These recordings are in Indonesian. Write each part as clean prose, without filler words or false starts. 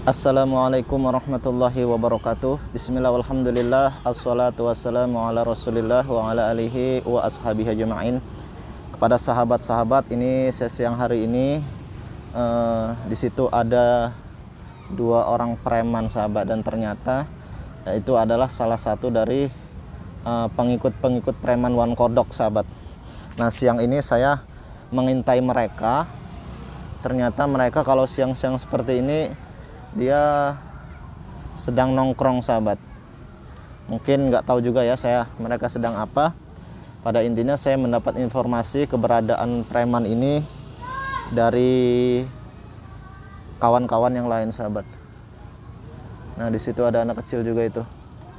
Assalamualaikum warahmatullahi wabarakatuh. Bismillah walhamdulillah. Assalatu wassalamu ala rasulillah wa ala alihi wa ashabihi ajma'in. Kepada sahabat-sahabat, ini sesi yang hari ini di situ ada dua orang preman sahabat, dan ternyata itu adalah salah satu dari pengikut-pengikut preman Wan Kodok sahabat. Nah, siang ini saya mengintai mereka. Ternyata mereka kalau siang-siang seperti ini dia sedang nongkrong sahabat. Mungkin nggak tahu juga ya mereka sedang apa. Pada intinya saya mendapat informasi keberadaan preman ini dari kawan-kawan yang lain sahabat. Nah, di situ ada anak kecil juga itu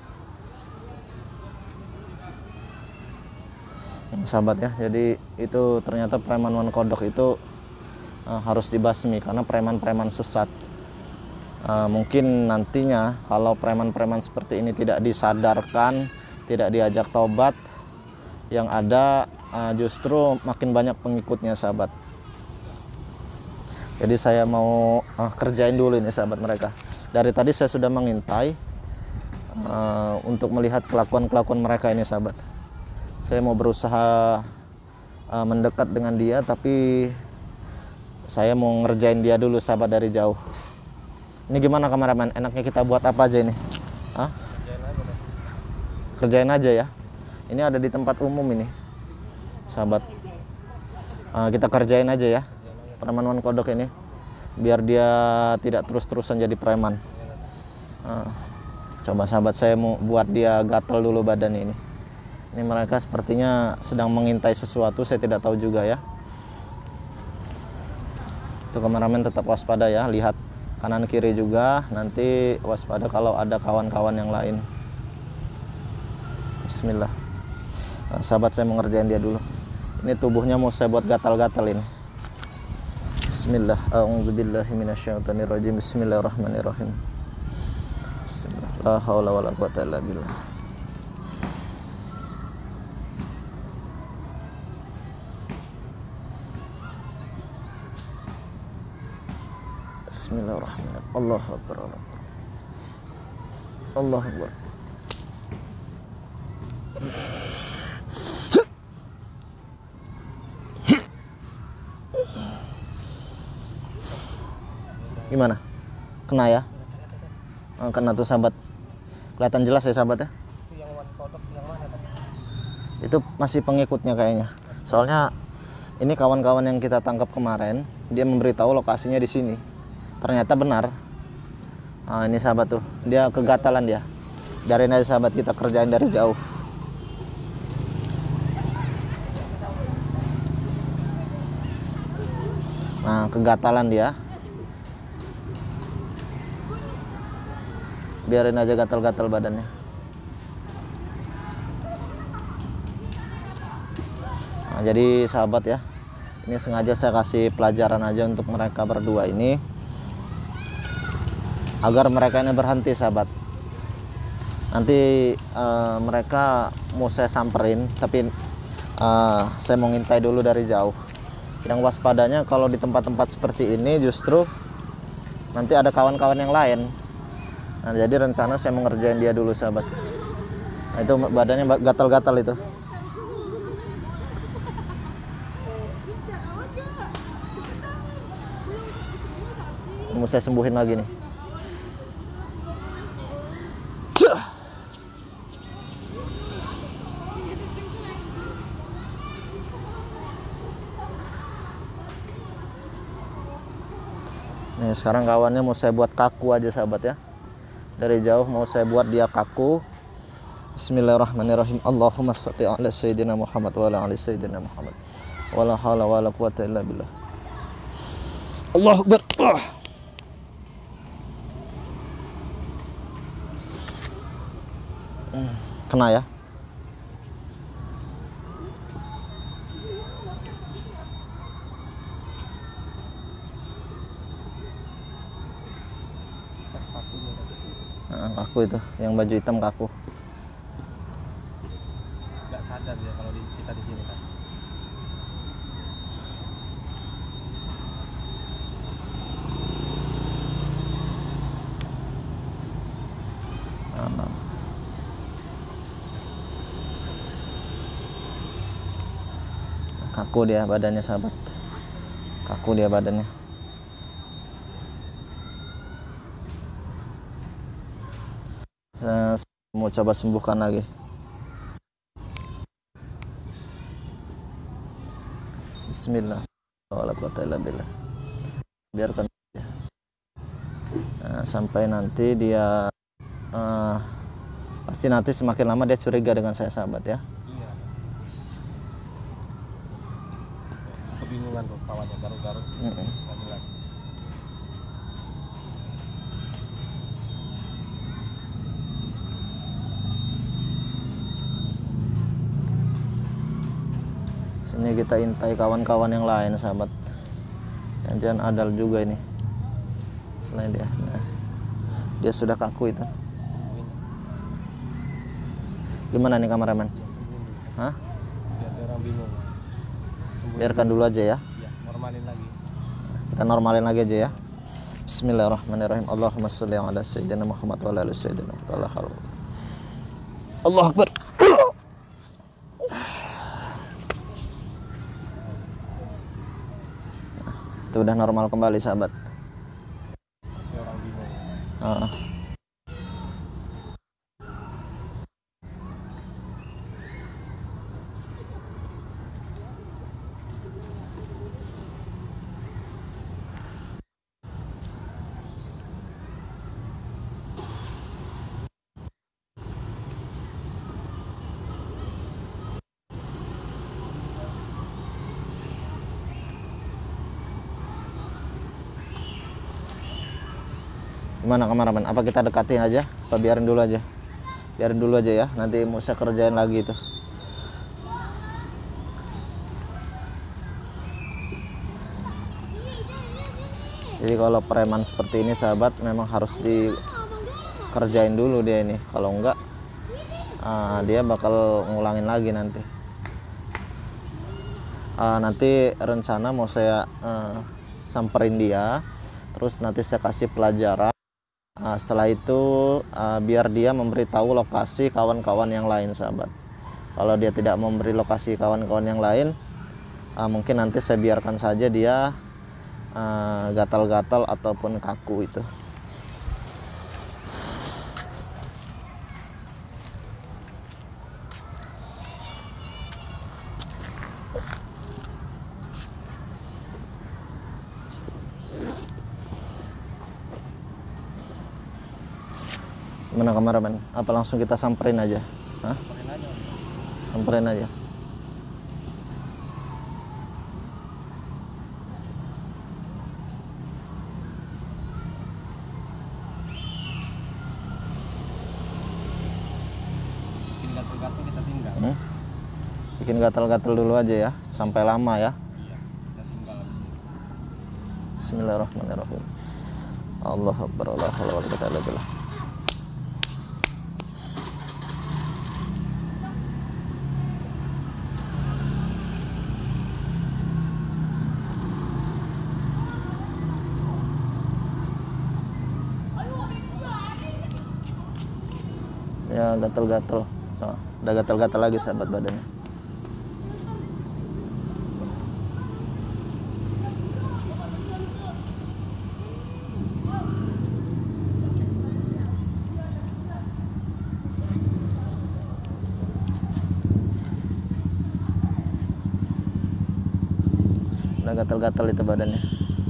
sahabat ya. Jadi itu ternyata preman Wan Kodok itu harus dibasmi karena preman-preman sesat. Mungkin nantinya kalau preman-preman seperti ini tidak disadarkan, tidak diajak taubat, yang ada justru makin banyak pengikutnya sahabat. Jadi saya mau kerjain dulu ini sahabat mereka. Dari tadi saya sudah mengintai untuk melihat kelakuan-kelakuan mereka ini sahabat. Saya mau berusaha mendekat dengan dia, tapi saya mau ngerjain dia dulu sahabat dari jauh. Ini gimana kameramen? Enaknya kita buat apa aja ini? Hah? Kerjain aja ya. Ini ada di tempat umum ini, sahabat. Kita kerjain aja ya, preman Wan Kodok ini, biar dia tidak terus-terusan jadi preman. Coba sahabat, saya mau buat dia gatel dulu badan ini. Ini mereka sepertinya sedang mengintai sesuatu, saya tidak tahu juga ya. Itu kameramen tetap waspada ya, lihat kanan kiri juga, nanti waspada kalau ada kawan-kawan yang lain. Bismillah. Nah, sahabat, saya mau ngerjain dia dulu. Ini tubuhnya mau saya buat gatal-gatal ini. Bismillah. A'udzubillahi minasyaitonirrajim. Bismillahirrahmanirrahim. Bismillah. La haula wala quwata illa billah. Bismillahirrahmanirrahim. Allahu Akbar. Allahu Akbar. Gimana? Kena ya? Kena tuh sahabat. Kelihatan jelas ya sahabat ya? Itu yang Wan Kodok yang mana tadi? Itu masih pengikutnya kayaknya. Soalnya ini kawan-kawan yang kita tangkap kemarin, dia memberitahu lokasinya di sini. Ternyata benar. Ini sahabat tuh, dia kegatalan dia. Biarin aja sahabat, kita kerjain dari jauh. Nah, kegatalan dia. Biarin aja gatal-gatal badannya. Nah, jadi sahabat ya, ini sengaja saya kasih pelajaran aja untuk mereka berdua ini, agar mereka ini berhenti sahabat. Nanti mereka mau saya samperin, tapi saya mau ngintai dulu dari jauh. Yang waspadanya kalau di tempat-tempat seperti ini justru nanti ada kawan-kawan yang lain. Nah, jadi rencana saya mau ngerjain dia dulu sahabat. Nah, itu badannya gatal-gatal itu. Mau saya sembuhin lagi nih. Nih, sekarang kawannya mau saya buat kaku aja sahabat ya. Dari jauh mau saya buat dia kaku. Bismillahirrahmanirrahim. Allahumma shalli ala sayyidina Muhammad wa ala ali sayyidina Muhammad. Wala haula wala quwata illa billah. Allahu Akbar. Kena ya? Kaku itu, yang baju hitam kaku. Nggak sadar dia kalau kita di sini kan. Kaku dia badannya sahabat, kaku dia badannya. Saya mau coba sembuhkan lagi. Bismillah. Biarkan dia. Nah, sampai nanti dia pasti nanti semakin lama dia curiga dengan saya sahabat ya. Iya. Kebingungan tuh kawannya garuk-garuk. Nggak jelas. Sini kita intai kawan-kawan yang lain sahabat. Jangan adal juga ini. Selain dia. Nah, dia sudah kaku itu. Gimana nih kameramen? Hah? Biar dia orang bingung. Biarkan dulu aja ya. Iya, normalin lagi. Kita normalin lagi aja ya. Bismillahirrahmanirrahim. Allahumma sholli ala sayyidina Muhammad wa ala ali sayyidina Muhammad. Allahu Akbar. Itu udah normal kembali sahabat. Dia orang bingung. Gimana kameramen? Apa kita dekatin aja? Apa biarin dulu aja? Biarin dulu aja ya. Nanti mau saya kerjain lagi itu. Jadi kalau preman seperti ini sahabat memang harus dikerjain dulu dia ini. Kalau enggak dia bakal ngulangin lagi nanti. Nanti rencana mau saya samperin dia, terus nanti saya kasih pelajaran. Setelah itu biar dia memberitahu lokasi kawan-kawan yang lain sahabat. Kalau dia tidak memberi lokasi kawan-kawan yang lain, mungkin nanti saya biarkan saja dia gatal-gatal ataupun kaku itu. Gimana kameramen? Apa langsung kita samperin aja? Hah? Samperin aja. Samperin aja. Bikin gatel-gatel kita tinggal. Bikin gatal-gatal dulu aja ya, sampai lama ya. Iya, kita tinggal. Bismillahirrahmanirrahim. Allahu Akbar. La haula wala quwwata illa billah. Ya gatal-gatal. Udah gatal-gatal lagi sahabat badannya. Udah gatal-gatal itu badannya.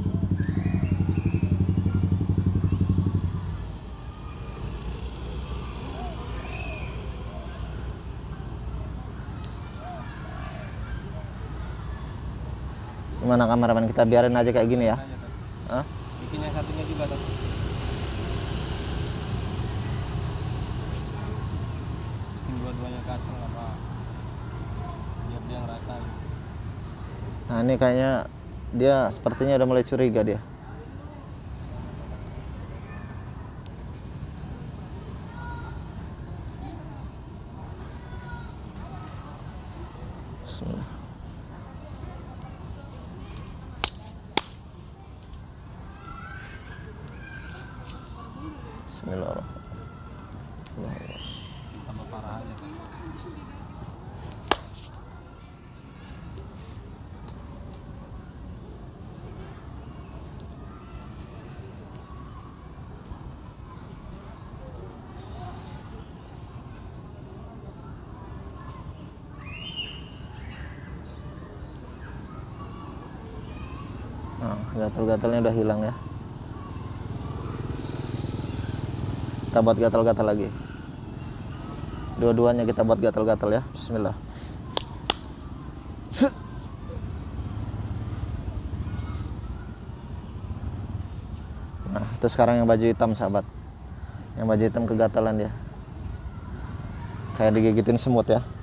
Gimana kameramen, kita biarin aja kayak gini ya? Hah? Bikin yang satunya juga tuh. Bikin dua-duanya kacang apa? Biar dia ngerasain. Nah ini kayaknya dia sepertinya udah mulai curiga dia. Bismillah. Bismillahirrahmanirrahim. Tambah parah aja. gatal-gatalnya udah hilang ya. Kita buat gatal-gatal lagi. Dua-duanya kita buat gatal-gatal ya. Bismillah. Nah, itu sekarang yang baju hitam sahabat. Yang baju hitam kegatalan dia. Kayak digigitin semut ya.